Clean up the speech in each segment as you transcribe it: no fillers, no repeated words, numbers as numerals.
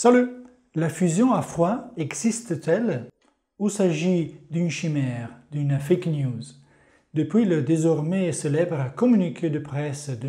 Salut! La fusion à froid existe-t-elle ou s'agit d'une chimère, d'une fake news? Depuis le désormais célèbre communiqué de presse de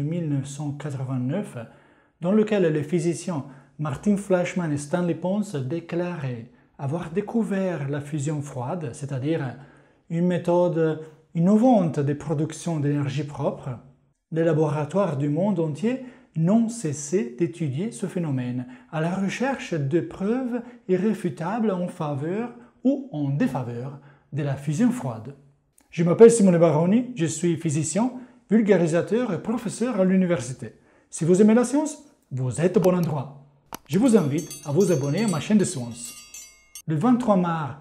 1989, dans lequel les physiciens Martin Fleischmann et Stanley Pons déclaraient avoir découvert la fusion froide, c'est-à-dire une méthode innovante de production d'énergie propre, les laboratoires du monde entier n'ont cessé d'étudier ce phénomène à la recherche de preuves irréfutables en faveur ou en défaveur de la fusion froide. Je m'appelle Simone Baroni, je suis physicien, vulgarisateur et professeur à l'université. Si vous aimez la science, vous êtes au bon endroit. Je vous invite à vous abonner à ma chaîne de science. Le 23 mars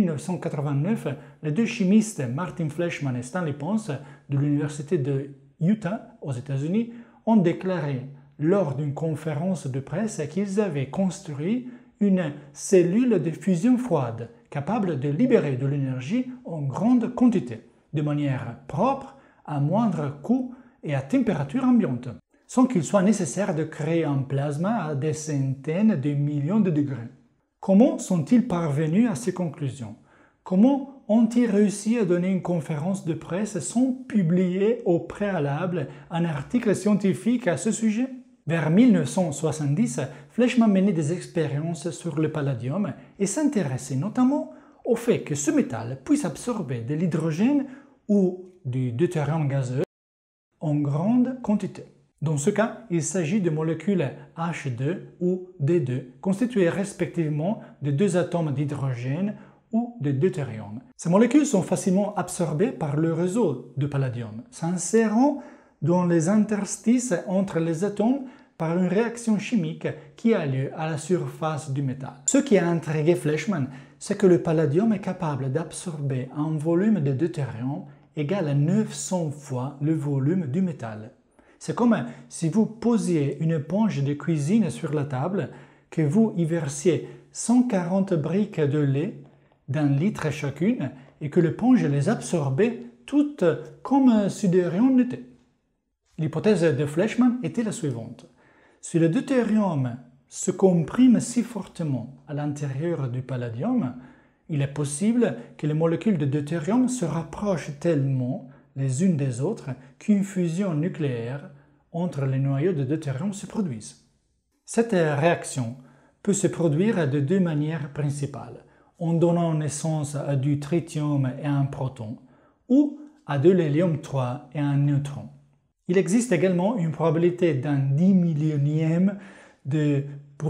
1989, les deux chimistes Martin Fleischmann et Stanley Pons de l'université de Utah aux États-Unis ont déclaré lors d'une conférence de presse qu'ils avaient construit une cellule de fusion froide capable de libérer de l'énergie en grande quantité, de manière propre, à moindre coût et à température ambiante, sans qu'il soit nécessaire de créer un plasma à des centaines de millions de degrés. Comment sont-ils parvenus à ces conclusions? Comment ont-ils réussi à donner une conférence de presse sans publier au préalable un article scientifique à ce sujet? Vers 1970, Fleischmann menait des expériences sur le palladium et s'intéressait notamment au fait que ce métal puisse absorber de l'hydrogène ou du deutérium gazeux en grande quantité. Dans ce cas, il s'agit de molécules H2 ou D2, constituées respectivement de deux atomes d'hydrogène ou de deutérium. Ces molécules sont facilement absorbées par le réseau de palladium, s'insérant dans les interstices entre les atomes par une réaction chimique qui a lieu à la surface du métal. Ce qui a intrigué Fleischmann, c'est que le palladium est capable d'absorber un volume de deutérium égal à 900 fois le volume du métal. C'est comme si vous posiez une éponge de cuisine sur la table, que vous y versiez 140 briques de lait d'1 litre chacune et que l'éponge les absorbait toutes comme si de rien n'était. L'hypothèse de Fleischmann était la suivante. Si le deutérium se comprime si fortement à l'intérieur du palladium, il est possible que les molécules de deutérium se rapprochent tellement les unes des autres qu'une fusion nucléaire entre les noyaux de deutérium se produise. Cette réaction peut se produire de deux manières principales, en donnant naissance à du tritium et un proton, ou à de l'hélium-3 et un neutron. Il existe également une probabilité d'un 10 millionième de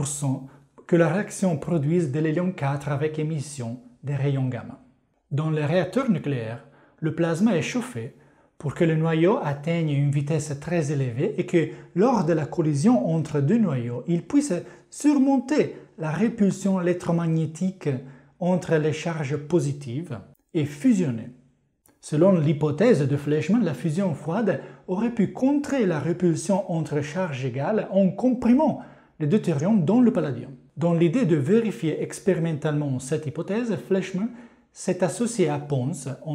% que la réaction produise de l'hélium-4 avec émission des rayons gamma. Dans les réacteurs nucléaires, le plasma est chauffé pour que le noyau atteigne une vitesse très élevée et que lors de la collision entre deux noyaux, il puisse surmonter la répulsion électromagnétique entre les charges positives et fusionner. Selon l'hypothèse de Fleischmann, la fusion froide aurait pu contrer la répulsion entre charges égales en comprimant le deutérium dans le palladium. Dans l'idée de vérifier expérimentalement cette hypothèse, Fleischmann s'est associé à Pons en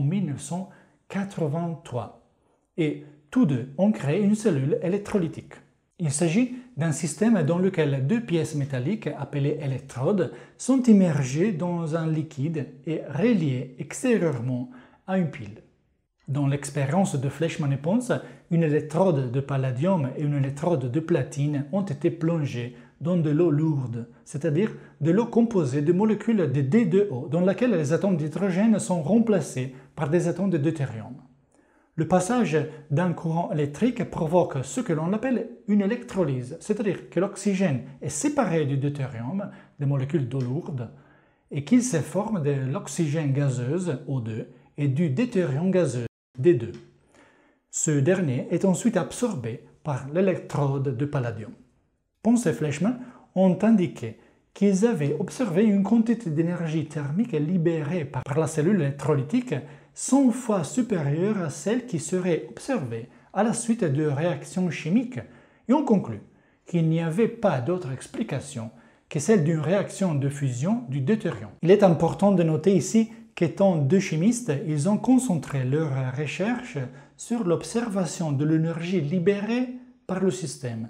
1983 et tous deux ont créé une cellule électrolytique. Il s'agit d'un système dans lequel deux pièces métalliques appelées électrodes sont immergées dans un liquide et reliées extérieurement à une pile. Dans l'expérience de Fleischmann et Pons, une électrode de palladium et une électrode de platine ont été plongées dans de l'eau lourde, c'est-à-dire de l'eau composée de molécules de D2O dans laquelle les atomes d'hydrogène sont remplacés par des atomes de deutérium. Le passage d'un courant électrique provoque ce que l'on appelle une électrolyse, c'est-à-dire que l'oxygène est séparé du deutérium, des molécules d'eau lourde, et qu'il se forme de l'oxygène gazeuse, O2, et du deutérium gazeux, D2. Ce dernier est ensuite absorbé par l'électrode de palladium. Pons et Fleischmann ont indiqué qu'ils avaient observé une quantité d'énergie thermique libérée par la cellule électrolytique 100 fois supérieure à celle qui serait observée à la suite de réactions chimiques et ont conclu qu'il n'y avait pas d'autre explication que celle d'une réaction de fusion du deutérium. Il est important de noter ici qu'étant deux chimistes, ils ont concentré leurs recherches sur l'observation de l'énergie libérée par le système,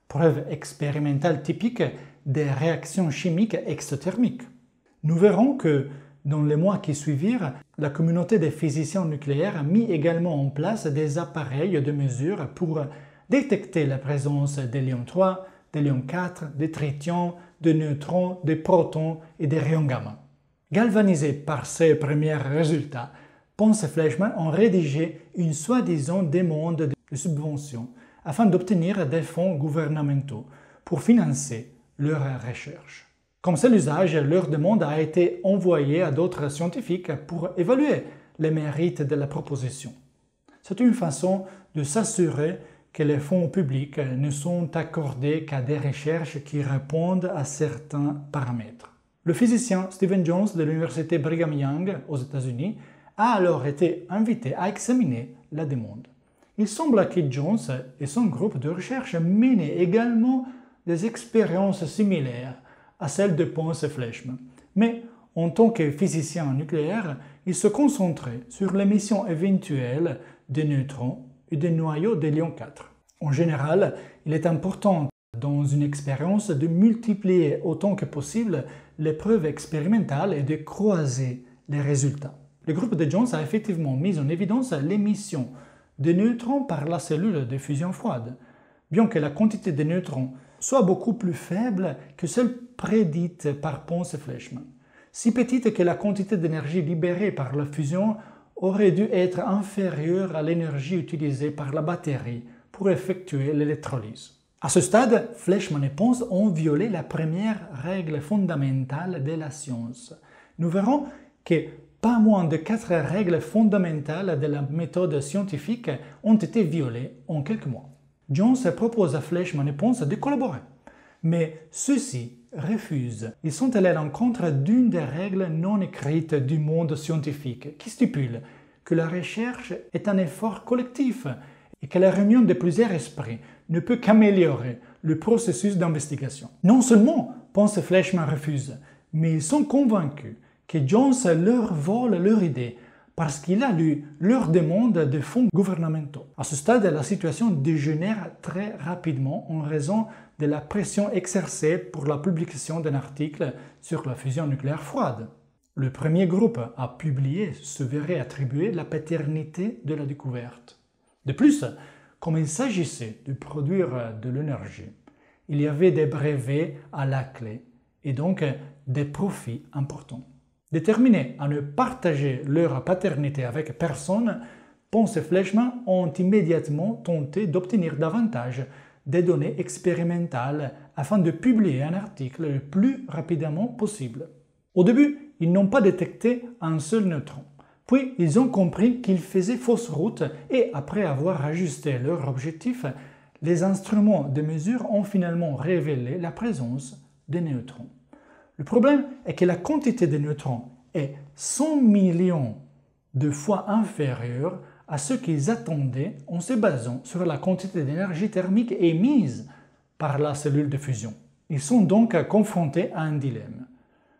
preuve expérimentale typique des réactions chimiques exothermiques. Nous verrons que, dans les mois qui suivirent, la communauté des physiciens nucléaires mit également en place des appareils de mesure pour détecter la présence d'hélium 3, d'hélium 4, de tritium, de neutrons, de protons et des rayons gamma. Galvanisés par ces premiers résultats, Pons et Fleischmann ont rédigé une soi-disant demande de subvention afin d'obtenir des fonds gouvernementaux pour financer leurs recherches. Comme c'est l'usage, leur demande a été envoyée à d'autres scientifiques pour évaluer les mérites de la proposition. C'est une façon de s'assurer que les fonds publics ne sont accordés qu'à des recherches qui répondent à certains paramètres. Le physicien Stephen Jones de l'université Brigham Young aux États-Unis a alors été invité à examiner la demande. Il semble que Jones et son groupe de recherche menaient également des expériences similaires à celles de Pons et Fleischmann, mais en tant que physicien nucléaire, il se concentrait sur l'émission éventuelle de neutrons et de noyaux d'hélium 4. En général, il est important dans une expérience de multiplier autant que possible les preuves expérimentales et de croiser les résultats. Le groupe de Jones a effectivement mis en évidence l'émission de neutrons par la cellule de fusion froide, bien que la quantité de neutrons soit beaucoup plus faible que celle prédite par Pons et Fleischmann, si petite que la quantité d'énergie libérée par la fusion aurait dû être inférieure à l'énergie utilisée par la batterie pour effectuer l'électrolyse. À ce stade, Fleischmann et Pons ont violé la première règle fondamentale de la science. Nous verrons que pas moins de 4 règles fondamentales de la méthode scientifique ont été violées en quelques mois. Jones propose à Fleischmann et Pons de collaborer, mais ceux-ci refusent. Ils sont allés à l'encontre d'une des règles non écrites du monde scientifique qui stipule que la recherche est un effort collectif et que la réunion de plusieurs esprits ne peut qu'améliorer le processus d'investigation. Non seulement Pons et Fleischmann refusent, mais ils sont convaincus que Jones leur vole leur idée parce qu'il a lu leur demande de fonds gouvernementaux. À ce stade, la situation dégénère très rapidement en raison de la pression exercée pour la publication d'un article sur la fusion nucléaire froide. Le premier groupe à publier se verrait attribuer la paternité de la découverte. De plus, comme il s'agissait de produire de l'énergie, il y avait des brevets à la clé et donc des profits importants. Déterminés à ne partager leur paternité avec personne, Pons et Fleischmann ont immédiatement tenté d'obtenir davantage des données expérimentales afin de publier un article le plus rapidement possible. Au début, ils n'ont pas détecté un seul neutron. Puis, ils ont compris qu'ils faisaient fausse route et, après avoir ajusté leur objectif, les instruments de mesure ont finalement révélé la présence des neutrons. Le problème est que la quantité de neutrons est 100 millions de fois inférieure à ce qu'ils attendaient en se basant sur la quantité d'énergie thermique émise par la cellule de fusion. Ils sont donc confrontés à un dilemme.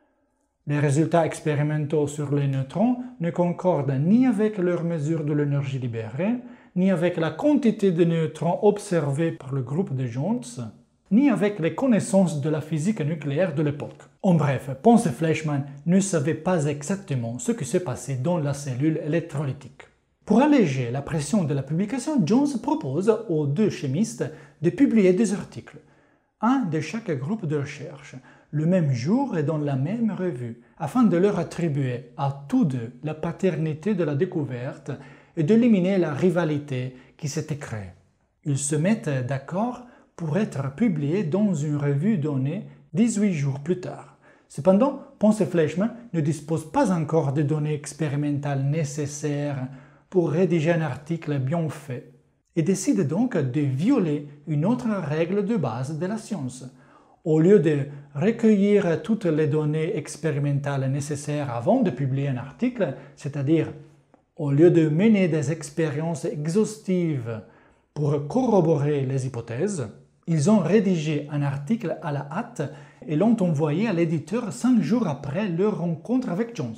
Les résultats expérimentaux sur les neutrons ne concordent ni avec leur mesure de l'énergie libérée, ni avec la quantité de neutrons observée par le groupe de Jones, ni avec les connaissances de la physique nucléaire de l'époque. En bref, Pons et Fleischmann ne savaient pas exactement ce qui se passait dans la cellule électrolytique. Pour alléger la pression de la publication, Jones propose aux deux chimistes de publier des articles, un de chaque groupe de recherche, le même jour et dans la même revue, afin de leur attribuer à tous deux la paternité de la découverte et d'éliminer la rivalité qui s'était créée. Ils se mettent d'accord pour être publiés dans une revue donnée 18 jours plus tard. Cependant, Pons et Fleischmann ne disposent pas encore des données expérimentales nécessaires pour rédiger un article bien fait et décident donc de violer une autre règle de base de la science. Au lieu de recueillir toutes les données expérimentales nécessaires avant de publier un article, c'est-à-dire au lieu de mener des expériences exhaustives pour corroborer les hypothèses, ils ont rédigé un article à la hâte et l'ont envoyé à l'éditeur 5 jours après leur rencontre avec Jones.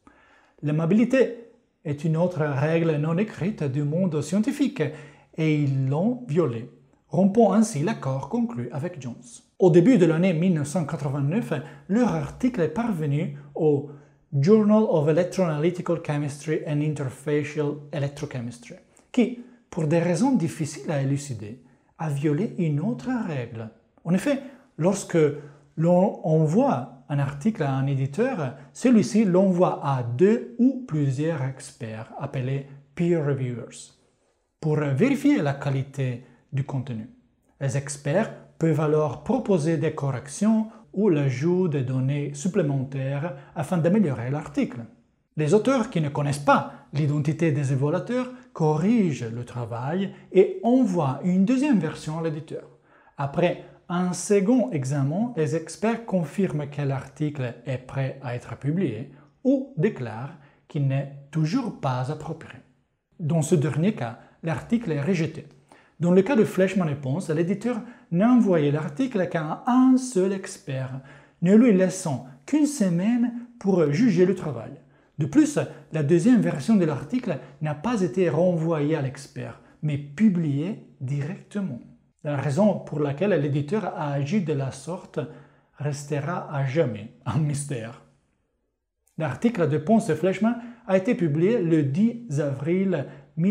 L'amabilité est une autre règle non écrite du monde scientifique et ils l'ont violée, rompant ainsi l'accord conclu avec Jones. Au début de l'année 1989, leur article est parvenu au Journal of Electroanalytical Chemistry and Interfacial Electrochemistry, qui, pour des raisons difficiles à élucider, a violé une autre règle. En effet, lorsque l'on envoie un article à un éditeur, celui-ci l'envoie à 2 ou plusieurs experts appelés peer reviewers pour vérifier la qualité du contenu. Les experts peuvent alors proposer des corrections ou l'ajout de données supplémentaires afin d'améliorer l'article. Les auteurs qui ne connaissent pas l'identité des évaluateurs corrigent le travail et envoient une deuxième version à l'éditeur. Après un second examen, les experts confirment que l'article est prêt à être publié ou déclarent qu'il n'est toujours pas approprié. Dans ce dernier cas, l'article est rejeté. Dans le cas de Fleischmann et Pons, l'éditeur n'a envoyé l'article qu'à un seul expert, ne lui laissant qu'une semaine pour juger le travail. De plus, la deuxième version de l'article n'a pas été renvoyée à l'expert, mais publiée directement. La raison pour laquelle l'éditeur a agi de la sorte restera à jamais un mystère. L'article de Pons et Fleischmann a été publié le 10 avril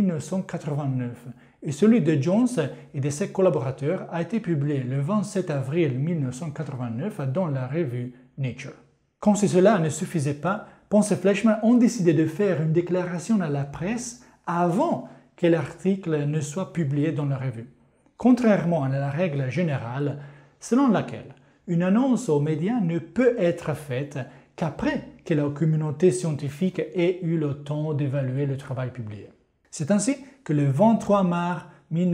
1989 et celui de Jones et de ses collaborateurs a été publié le 27 avril 1989 dans la revue Nature. Comme si cela ne suffisait pas, Pons et Fleischmann ont décidé de faire une déclaration à la presse avant que l'article ne soit publié dans la revue. Contrairement à la règle générale selon laquelle une annonce aux médias ne peut être faite qu'après que la communauté scientifique ait eu le temps d'évaluer le travail publié. C'est ainsi que le 23 mars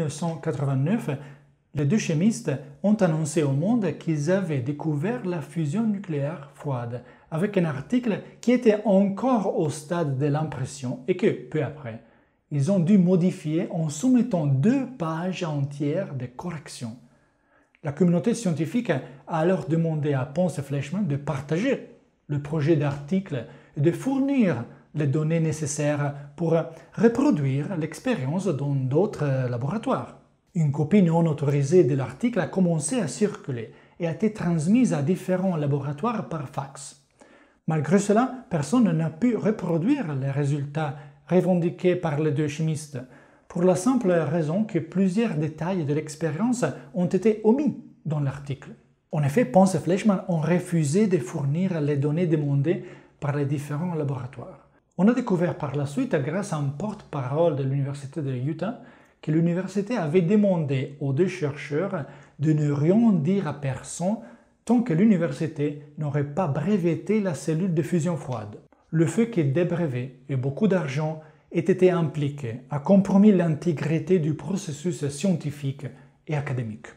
1989, les deux chimistes ont annoncé au monde qu'ils avaient découvert la fusion nucléaire froide avec un article qui était encore au stade de l'impression et que, peu après, ils ont dû modifier en soumettant 2 pages entières de corrections. La communauté scientifique a alors demandé à Pons et Fleischmann de partager le projet d'article et de fournir les données nécessaires pour reproduire l'expérience dans d'autres laboratoires. Une copie non autorisée de l'article a commencé à circuler et a été transmise à différents laboratoires par fax. Malgré cela, personne n'a pu reproduire les résultats revendiqués par les deux chimistes, pour la simple raison que plusieurs détails de l'expérience ont été omis dans l'article. En effet, Pons et Fleischmann ont refusé de fournir les données demandées par les différents laboratoires. On a découvert par la suite, grâce à un porte-parole de l'Université de Utah, que l'université avait demandé aux 2 chercheurs de ne rien dire à personne tant que l'université n'aurait pas breveté la cellule de fusion froide. Le fait que des brevets et beaucoup d'argent aient été impliqués a compromis l'intégrité du processus scientifique et académique.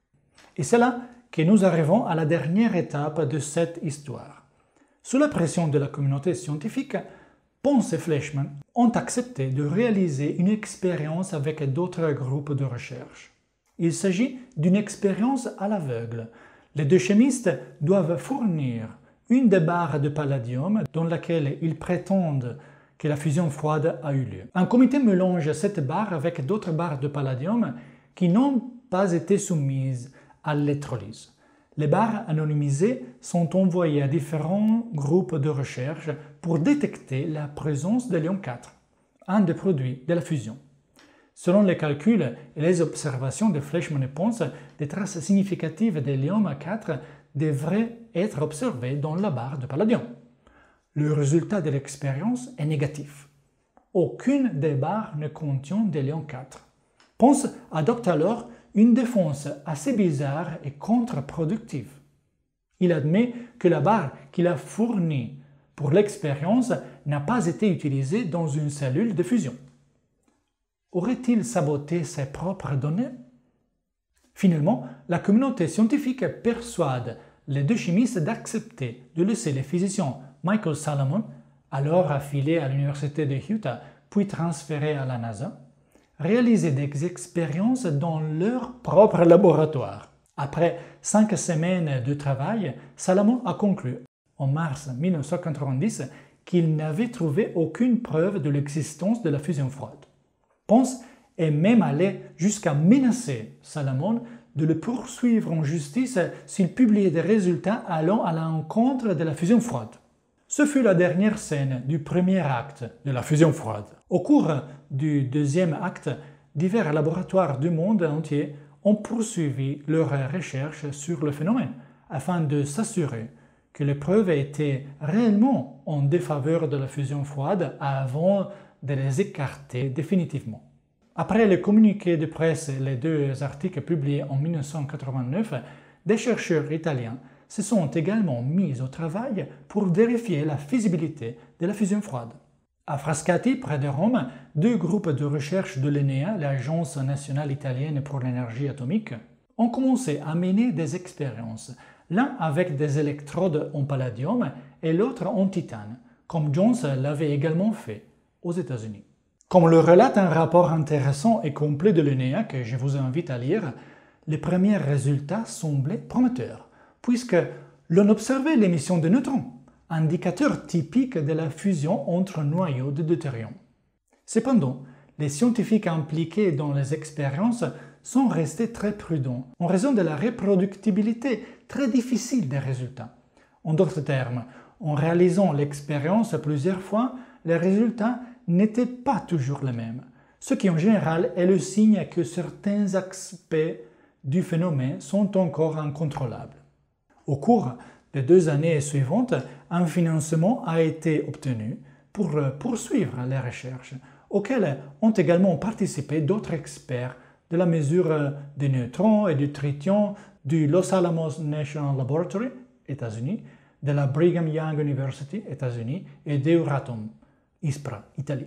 Et c'est là que nous arrivons à la dernière étape de cette histoire. Sous la pression de la communauté scientifique, Pons et Fleischmann ont accepté de réaliser une expérience avec d'autres groupes de recherche. Il s'agit d'une expérience à l'aveugle. Les 2 chimistes doivent fournir une des barres de palladium dans laquelle ils prétendent que la fusion froide a eu lieu. Un comité mélange cette barre avec d'autres barres de palladium qui n'ont pas été soumises à l'électrolyse. Les barres anonymisées sont envoyées à différents groupes de recherche pour détecter la présence de l'ion 4, un des produits de la fusion. Selon les calculs et les observations de Fleischmann et Pons, des traces significatives de l'ion 4 devraient être observées dans la barre de palladium. Le résultat de l'expérience est négatif. Aucune des barres ne contient de l'ion 4. Pons adopte alors une défense assez bizarre et contre-productive. Il admet que la barre qu'il a fournie pour l'expérience n'a pas été utilisée dans une cellule de fusion. Aurait-il saboté ses propres données? Finalement, la communauté scientifique persuade les 2 chimistes d'accepter de laisser le physicien Michael Salomon, alors affilié à l'Université de Utah puis transféré à la NASA, réaliser des expériences dans leur propre laboratoire. Après 5 semaines de travail, Salomon a conclu, en mars 1990, qu'il n'avait trouvé aucune preuve de l'existence de la fusion froide. Pons est même allé jusqu'à menacer Salomon de le poursuivre en justice s'il publiait des résultats allant à l'encontre de la fusion froide. Ce fut la dernière scène du premier acte de la fusion froide. Au cours du deuxième acte, divers laboratoires du monde entier ont poursuivi leurs recherches sur le phénomène afin de s'assurer que les preuves étaient réellement en défaveur de la fusion froide avant de les écarter définitivement. Après le communiqué de presse et les deux articles publiés en 1989, des chercheurs italiens se sont également mis au travail pour vérifier la faisabilité de la fusion froide. À Frascati, près de Rome, deux groupes de recherche de l'ENEA, l'Agence nationale italienne pour l'énergie atomique, ont commencé à mener des expériences, l'un avec des électrodes en palladium et l'autre en titane, comme Jones l'avait également fait aux États-Unis. Comme le relate un rapport intéressant et complet de l'ENEA que je vous invite à lire, les premiers résultats semblaient prometteurs, puisque l'on observait l'émission de neutrons, indicateur typique de la fusion entre noyaux de deutérium. Cependant, les scientifiques impliqués dans les expériences sont restés très prudents en raison de la reproductibilité très difficile des résultats. En d'autres termes, en réalisant l'expérience plusieurs fois, les résultats n'étaient pas toujours les mêmes, ce qui en général est le signe que certains aspects du phénomène sont encore incontrôlables. Au cours des 2 années suivantes, un financement a été obtenu pour poursuivre les recherches, auxquelles ont également participé d'autres experts de la mesure des neutrons et du tritium du Los Alamos National Laboratory, États-Unis, de la Brigham Young University, États-Unis, et d'Euratom, ISPRA, Italie.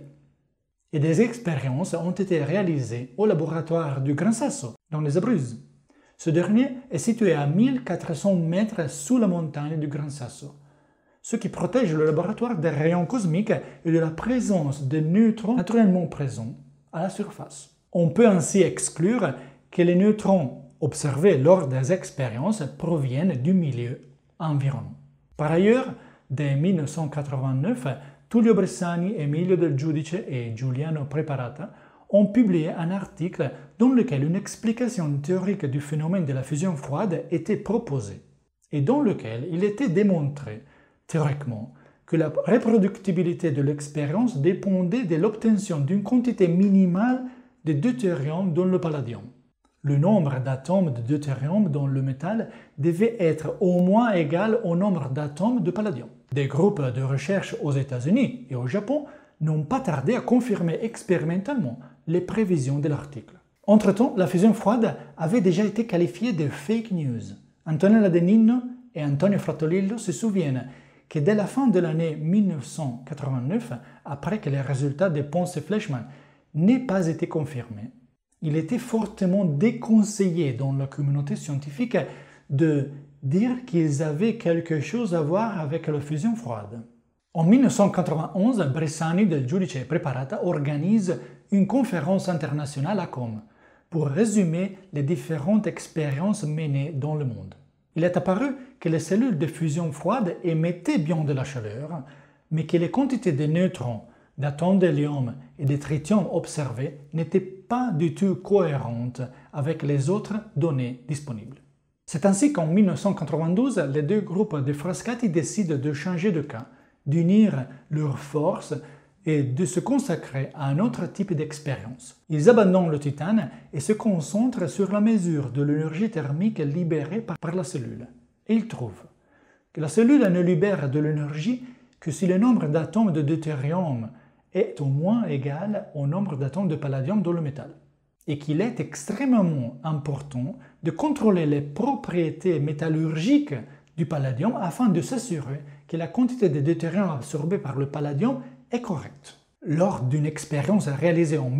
Et des expériences ont été réalisées au laboratoire du Gran Sasso, dans les Abruzzes. Ce dernier est situé à 1400 mètres sous la montagne du Gran Sasso, ce qui protège le laboratoire des rayons cosmiques et de la présence de neutrons naturellement présents à la surface. On peut ainsi exclure que les neutrons observés lors des expériences proviennent du milieu environnant. Par ailleurs, dès 1989, Tullio Bressani, Emilio Del Giudice et Giuliano Preparata ont publié un article dans lequel une explication théorique du phénomène de la fusion froide était proposée et dans lequel il était démontré, théoriquement, que la reproductibilité de l'expérience dépendait de l'obtention d'une quantité minimale de deutérium dans le palladium. Le nombre d'atomes de deutérium dans le métal devait être au moins égal au nombre d'atomes de palladium. Des groupes de recherche aux États-Unis et au Japon n'ont pas tardé à confirmer expérimentalement les prévisions de l'article. Entre-temps, la fusion froide avait déjà été qualifiée de fake news. Antonella De Nino et Antonio Frattolillo se souviennent que dès la fin de l'année 1989, après que les résultats de Ponce et Fleischmann n'aient pas été confirmés, il était fortement déconseillé dans la communauté scientifique de dire qu'ils avaient quelque chose à voir avec la fusion froide. En 1991, Bressani, Del Giudice et Preparata organisent une conférence internationale à Com pour résumer les différentes expériences menées dans le monde. Il est apparu que les cellules de fusion froide émettaient bien de la chaleur, mais que les quantités de neutrons, d'atomes d'hélium et de tritium observées n'étaient pas du tout cohérentes avec les autres données disponibles. C'est ainsi qu'en 1992, les deux groupes de Frascati décident de changer de cas, d'unir leurs forces et de se consacrer à un autre type d'expérience. Ils abandonnent le titane et se concentrent sur la mesure de l'énergie thermique libérée par la cellule. Et ils trouvent que la cellule ne libère de l'énergie que si le nombre d'atomes de deutérium est au moins égal au nombre d'atomes de palladium dans le métal, et qu'il est extrêmement important de contrôler les propriétés métallurgiques du palladium afin de s'assurer que la quantité de deutérium absorbée par le palladium est correcte. Lors d'une expérience réalisée en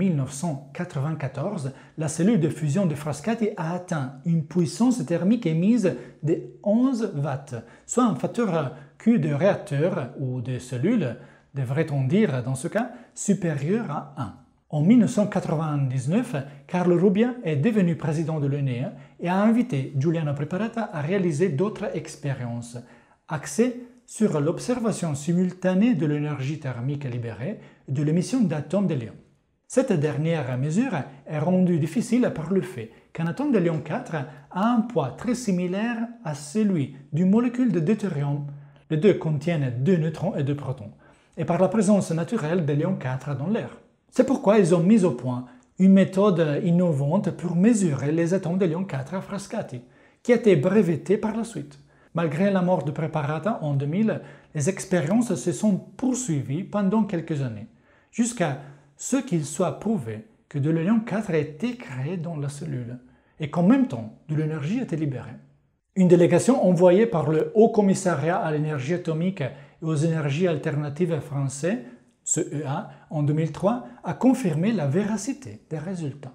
1994, la cellule de fusion de Frascati a atteint une puissance thermique émise de 11 watts, soit un facteur Q de réacteur ou de cellule, devrait-on dire dans ce cas, supérieur à 1. En 1999, Carlo Rubbia est devenu président de l'ENEA et a invité Giuliano Preparata à réaliser d'autres expériences, axées sur l'observation simultanée de l'énergie thermique libérée et de l'émission d'atomes d'hélium. Cette dernière mesure est rendue difficile par le fait qu'un atome de l'ion 4 a un poids très similaire à celui d'une molécule de deutérium. Les deux contiennent 2 neutrons et 2 protons, et par la présence naturelle de l'ion 4 dans l'air. C'est pourquoi ils ont mis au point une méthode innovante pour mesurer les atomes de l'ion 4 à Frascati, qui a été brevetée par la suite. Malgré la mort de Preparata en 2000, les expériences se sont poursuivies pendant quelques années, jusqu'à ce qu'il soit prouvé que de l'ion 4 a été créé dans la cellule et qu'en même temps, de l'énergie était libérée. Une délégation envoyée par le Haut Commissariat à l'énergie atomique et aux énergies alternatives français, CEA, en 2003, a confirmé la véracité des résultats.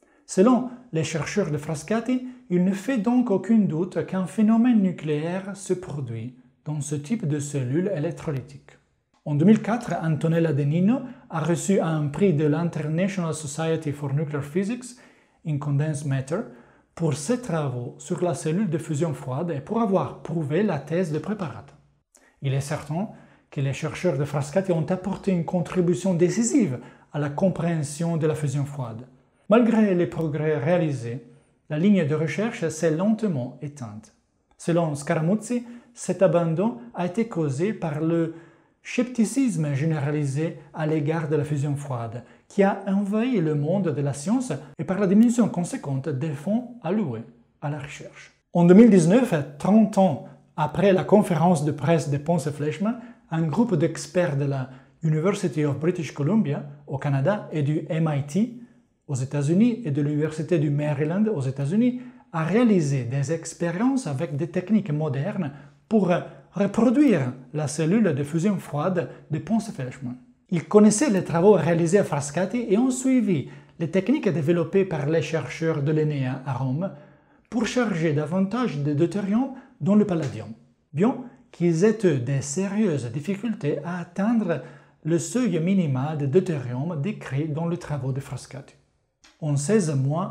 Selon les chercheurs de Frascati, il ne fait donc aucun doute qu'un phénomène nucléaire se produit dans ce type de cellules électrolytiques. En 2004, Antonella De Nino a reçu un prix de l'International Society for Nuclear Physics in Condensed Matter pour ses travaux sur la cellule de fusion froide et pour avoir prouvé la thèse de Preparata. Il est certain que les chercheurs de Frascati ont apporté une contribution décisive à la compréhension de la fusion froide. Malgré les progrès réalisés, la ligne de recherche s'est lentement éteinte. Selon Scaramuzzi, cet abandon a été causé par le scepticisme généralisé à l'égard de la fusion froide, qui a envahi le monde de la science et par la diminution conséquente des fonds alloués à la recherche. En 2019, 30 ans après la conférence de presse de Ponce-Fleischmann, un groupe d'experts de la University of British Columbia au Canada et du MIT aux États-Unis et de l'Université du Maryland aux États-Unis a réalisé des expériences avec des techniques modernes pour reproduire la cellule de fusion froide de Ponce-Fleischmann. Ils connaissaient les travaux réalisés à Frascati et ont suivi les techniques développées par les chercheurs de l'ENEA à Rome pour charger davantage de deutérium dans le palladium, bien qu'ils aient eu de sérieuses difficultés à atteindre le seuil minimal de deutérium décrit dans les travaux de Frascati. En 16 mois,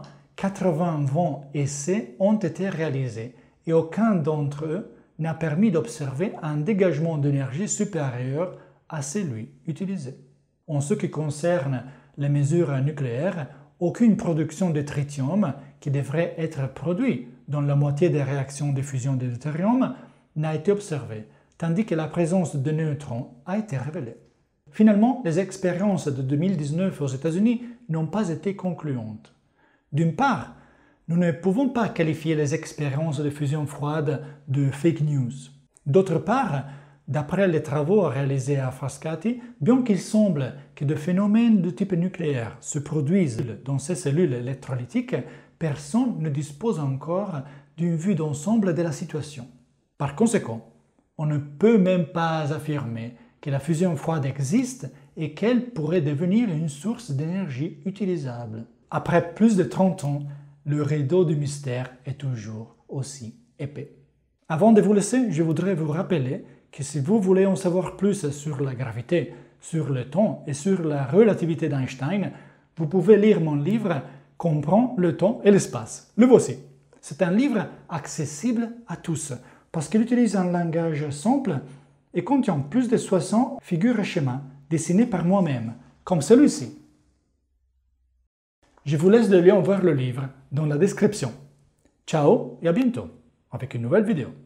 80 essais ont été réalisés et aucun d'entre eux n'a permis d'observer un dégagement d'énergie supérieur à celui utilisé. En ce qui concerne les mesures nucléaires, aucune production de tritium, qui devrait être produit dans la moitié des réactions de fusion de deutérium, n'a été observée, tandis que la présence de neutrons a été révélée. Finalement, les expériences de 2019 aux États-Unis n'ont pas été concluantes. D'une part, nous ne pouvons pas qualifier les expériences de fusion froide de fake news. D'autre part, d'après les travaux réalisés à Frascati, bien qu'il semble que des phénomènes de type nucléaire se produisent dans ces cellules électrolytiques, personne ne dispose encore d'une vue d'ensemble de la situation. Par conséquent, on ne peut même pas affirmer que la fusion froide existe et qu'elle pourrait devenir une source d'énergie utilisable. Après plus de 30 ans, le rideau du mystère est toujours aussi épais. Avant de vous laisser, je voudrais vous rappeler que si vous voulez en savoir plus sur la gravité, sur le temps et sur la relativité d'Einstein, vous pouvez lire mon livre « Comprends le temps et l'espace ». Le voici. C'est un livre accessible à tous parce qu'il utilise un langage simple et contient plus de 60 figures et schémas dessinés par moi-même, comme celui-ci. Je vous laisse le lien vers le livre dans la description. Ciao et à bientôt avec une nouvelle vidéo.